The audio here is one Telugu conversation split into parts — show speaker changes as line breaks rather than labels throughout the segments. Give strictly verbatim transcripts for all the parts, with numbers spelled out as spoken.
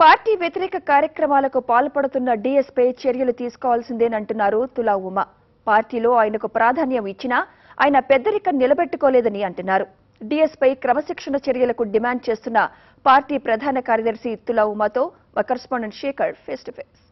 పార్టీ వ్యతిరేక కార్యక్రమాలకు పాల్పడుతున్న డీఎస్పై చర్యలు తీసుకోవాల్సిందేనంటున్నారు తులా ఉమ. పార్టీలో ఆయనకు ప్రాధాన్యం ఇచ్చినా ఆయన పెద్దరికం నిలబెట్టుకోలేదని అంటున్నారు. డీఎస్పై క్రమశిక్షణ చర్యలకు డిమాండ్ చేస్తున్న పార్టీ ప్రధాన కార్యదర్శి తులా ఉమతో మా correspondent Shekhar face to face.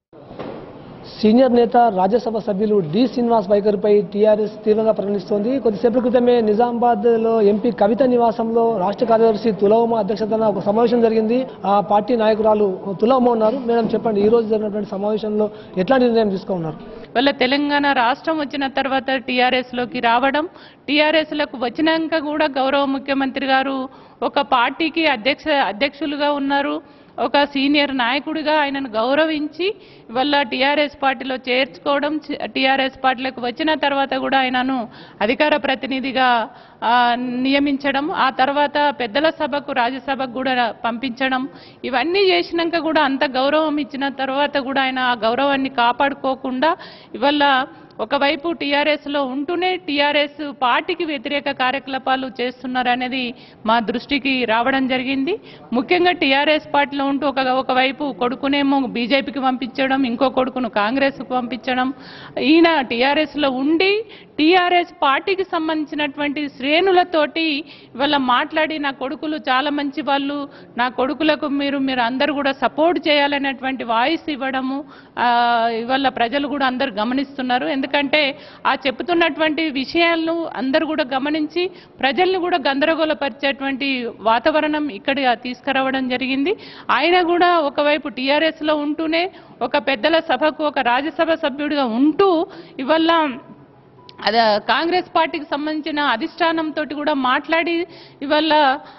Senior నేత రాజ్యసభ సభ్యులు డి శ్రీనివాస్ వైఖరిపై టీఆర్ఎస్ తీవ్రంగా పరిగణిస్తోంది. కొద్దిసేపటి క్రితమే నిజామాబాద్ లో ఎంపీ కవిత నివాసంలో రాష్ట్ర కార్యదర్శి తులా ఉమ అధ్యక్షతన ఒక సమావేశం జరిగింది. ఆ పార్టీ నాయకురాలు తులా ఉమ ఉన్నారు. మేడం చెప్పండి, ఈ రోజు జరిగినటువంటి సమావేశంలో ఎట్లాంటి నిర్ణయం తీసుకున్నారు?
వాళ్ళ తెలంగాణ రాష్ట్రం వచ్చిన తర్వాత టీఆర్ఎస్ లోకి రావడం, టీఆర్ఎస్ లకు వచ్చినాక కూడా గౌరవ ముఖ్యమంత్రి గారు ఒక పార్టీకి అధ్యక్ష అధ్యక్షులుగా ఉన్నారు. ఒక సీనియర్ నాయకుడిగా ఆయనను గౌరవించి వల్ల టీఆర్ఎస్ పార్టీలో చేర్చుకోవడం, టీఆర్ఎస్ పార్టీలకు వచ్చిన తర్వాత కూడా ఆయనను అధికార ప్రతినిధిగా నియమించడం, ఆ తర్వాత పెద్దల సభకు రాజ్యసభకు కూడా పంపించడం, ఇవన్నీ చేసినాక కూడా అంత గౌరవం ఇచ్చిన తర్వాత కూడా ఆయన ఆ గౌరవాన్ని కాపాడుకోకుండా ఇవల్ల ఒకవైపు టీఆర్ఎస్ లో ఉంటూనే టీఆర్ఎస్ పార్టీకి వ్యతిరేక కార్యకలాపాలు చేస్తున్నారనేది మా దృష్టికి రావడం జరిగింది. ముఖ్యంగా టీఆర్ఎస్ పార్టీలో ఉంటూ ఒక ఒకవైపు కొడుకునేమో బీజేపీకి పంపించడం, ఇంకో కొడుకును కాంగ్రెస్కు పంపించడం, ఈయన టీఆర్ఎస్ లో ఉండి టీఆర్ఎస్ పార్టీకి సంబంధించినటువంటి శ్రేణులతోటి ఇవాళ మాట్లాడి నా కొడుకులు చాలా మంచి వాళ్ళు, నా కొడుకులకు మీరు మీరు అందరూ కూడా సపోర్ట్ చేయాలనేటువంటి వాయిస్ ఇవ్వడము ఇవాళ ప్రజలు కూడా అందరు గమనిస్తున్నారు. ఎందుకంటే ఆ చెప్తున్నటువంటి విషయాలను అందరూ కూడా గమనించి ప్రజల్ని కూడా గందరగోళపరిచేటువంటి వాతావరణం ఇక్కడ తీసుకురావడం జరిగింది. ఆయన కూడా ఒకవైపు టీఆర్ఎస్ లో ఉంటూనే ఒక పెద్దల సభకు ఒక రాజ్యసభ సభ్యుడిగా ఉంటూ ఇవాళ అదే కాంగ్రెస్ పార్టీకి సంబంధించిన అధిష్టానంతో కూడా మాట్లాడి ఇవాళ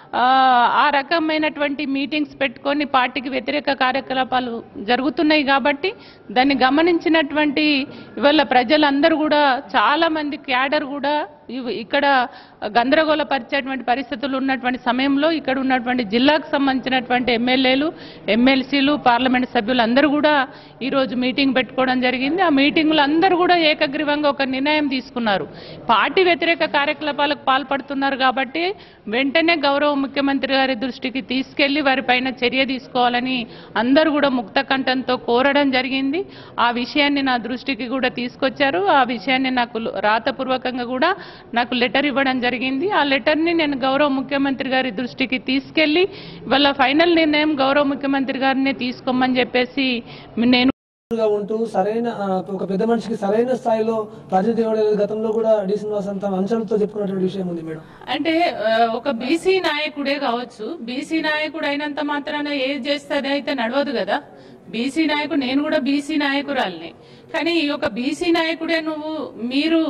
ఆ రకమైనటువంటి మీటింగ్స్ పెట్టుకొని పార్టీకి వ్యతిరేక కార్యకలాపాలు జరుగుతున్నాయి. కాబట్టి దాన్ని గమనించినటువంటి ఇవాళ ప్రజలందరూ కూడా చాలా మంది క్యాడర్ కూడా ఇక్కడ గందరగోళపరిచేటువంటి పరిస్థితులు ఉన్నటువంటి సమయంలో ఇక్కడ ఉన్నటువంటి జిల్లాకు సంబంధించినటువంటి ఎమ్మెల్యేలు, ఎమ్మెల్సీలు, పార్లమెంట్ సభ్యులు అందరూ కూడా ఈరోజు మీటింగ్ పెట్టుకోవడం జరిగింది. ఆ మీటింగ్లో అందరూ కూడా ఏకగ్రీవంగా ఒక నిర్ణయం తీసుకున్నారు. పార్టీ వ్యతిరేక కార్యకలాపాలకు పాల్పడుతున్నారు కాబట్టి వెంటనే గౌరవ ముఖ్యమంత్రి గారి దృష్టికి తీసుకెళ్లి వారిపైన చర్య తీసుకోవాలని అందరూ కూడా ముక్త కంఠంతో కోరడం జరిగింది. ఆ విషయాన్ని నా దృష్టికి కూడా తీసుకొచ్చారు. ఆ విషయాన్ని నాకు రాతపూర్వకంగా కూడా నాకు లెటర్ ఇవ్వడం జరిగింది. ఆ లెటర్ని నేను గౌరవ ముఖ్యమంత్రి గారి దృష్టికి తీసుకెళ్లి వాళ్ళ ఫైనల్ నిర్ణయం గౌరవ ముఖ్యమంత్రి గారిని తీసుకోమని చెప్పేసి నేను
ఉంటూ సరైన ఒక పెద్ద మనిషికి సరైన స్థాయిలో ప్రాతినిధ్యం గతంలో కూడా డి శ్రీనివాస్ అంత అంశాలతో చెప్పుకున్నటువంటి విషయం ఉంది మేడం.
అంటే ఒక బీసీ నాయకుడే కావచ్చు, బీసీ నాయకుడు అయినంత మాత్రాన ఏది చేస్తే అయితే నడవదు కదా. బీసీ నాయకుడు, నేను కూడా బీసీ నాయకురాల్ని, కానీ ఒక బీసీ నాయకుడే నువ్వు మీరు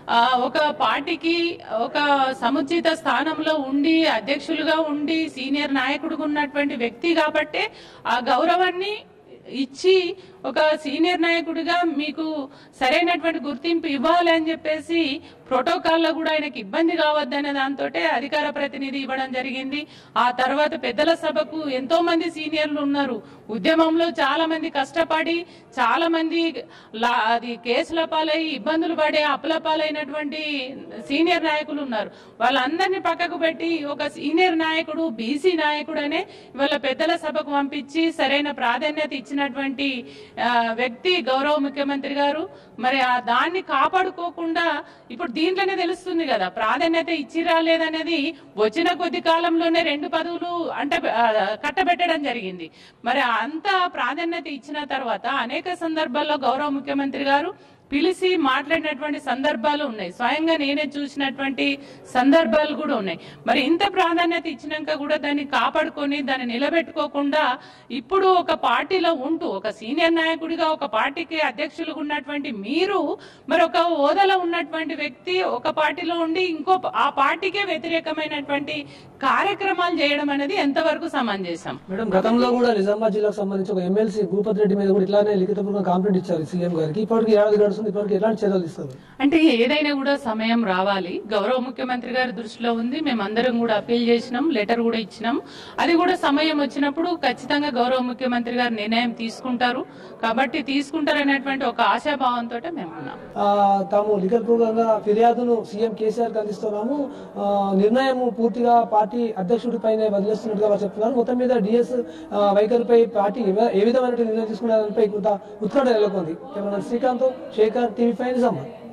ఒక పార్టీకి ఒక సముచిత స్థానంలో ఉండి అధ్యక్షులుగా ఉండి సీనియర్ నాయకుడుగా ఉన్నటువంటి వ్యక్తి కాబట్టి ఆ గౌరవాన్ని ఇచ్చి ఒక సీనియర్ నాయకుడిగా మీకు సరైనటువంటి గుర్తింపు ఇవ్వాలి అని చెప్పేసి ప్రోటోకాల్లో కూడా ఆయనకి ఇబ్బంది కావద్దనే దాంతో అధికార ప్రతినిధి ఇవ్వడం జరిగింది. ఆ తర్వాత పెద్దల సభకు ఎంతో మంది సీనియర్లు ఉన్నారు. ఉద్యమంలో చాలా మంది కష్టపడి చాలా మంది అది కేసుల పాలై ఇబ్బందులు పడే అప్పుల పాలైనటువంటి సీనియర్ నాయకులు ఉన్నారు. వాళ్ళందరినీ పక్కకు పెట్టి ఒక సీనియర్ నాయకుడు బీసీ నాయకుడు అనే వాళ్ళ పెద్దల సభకు పంపించి సరైన ప్రాధాన్యత ఇచ్చినటువంటి వ్యక్తి గౌరవ ముఖ్యమంత్రి గారు. మరి ఆ దాన్ని కాపాడుకోకుండా ఇప్పుడు దీంట్లోనే తెలుస్తుంది కదా ప్రాధాన్యత ఇచ్చి రాలేదనేది. వచ్చిన కొద్ది కాలంలోనే రెండు పదవులు అంటే కట్టబెట్టడం జరిగింది. మరి అంత ప్రాధాన్యత ఇచ్చిన తర్వాత అనేక సందర్భాల్లో గౌరవ ముఖ్యమంత్రి గారు పిలిచి మాట్లాడినటువంటి సందర్భాలు ఉన్నాయి. స్వయంగా నేనే చూసినటువంటి సందర్భాలు కూడా ఉన్నాయి. మరి ఇంత ప్రాధాన్యత ఇచ్చినాక కూడా దాన్ని కాపాడుకొని దాన్ని నిలబెట్టుకోకుండా ఇప్పుడు ఒక పార్టీలో ఉంటూ ఒక సీనియర్ నాయకుడిగా ఒక పార్టీకి అధ్యక్షులుగా ఉన్నటువంటి మీరు మరి ఒక హోదాలో ఉన్నటువంటి వ్యక్తి ఒక పార్టీలో ఉండి ఇంకో ఆ పార్టీకే వ్యతిరేకమైనటువంటి కార్యక్రమాలు చేయడం అనేది ఎంతవరకు సమంజసం?
మేడం, గతంలో కూడా నిజామాబాద్ జిల్లాకు సంబంధించి ఒక ఎమ్మెల్సీ భూపతి రెడ్డి మీద కూడా ఇట్లానే లిఖితపూర్వక కంప్లైంట్ ఇచ్చారు సీఎం గారికి. ఇప్పటికి ఏడాది పనిచేస్తుంది, ఇప్పటివరకు ఎలాంటి చర్యలు తీసుకుంది?
అంటే ఏదైనా కూడా సమయం రావాలి. గౌరవ ముఖ్యమంత్రి గారి దృష్టిలో ఉంది. మేమందరం కూడా అప్పీల్ చేసినాం, లెటర్ కూడా ఇచ్చినాం. అది కూడా సమయం వచ్చినప్పుడు ఖచ్చితంగా గౌరవ ముఖ్యమంత్రి గారు నిర్ణయం తీసుకుంటారు. కాబట్టి తీసుకుంటారనేటువంటి ఒక ఆశాభావంతో మేము ఉన్నాం.
తాము లిఖితపూర్వకంగా ఫిర్యాదును సీఎం కేసీఆర్ కి అందిస్తున్నాము, నిర్ణయం పూర్తిగా పార్టీ అధ్యక్షుడి పైన వదిలేస్తున్నట్టుగా వారు చెప్తున్నారు. మొత్తం మీద డిఎస్ వైఖరిపై పార్టీ ఏ విధమైన నిర్ణయం తీసుకునే దానిపై కొంత ఉత్కంఠ నెలకొంది. Srikanth, Shekhar, TV five Nizamabad.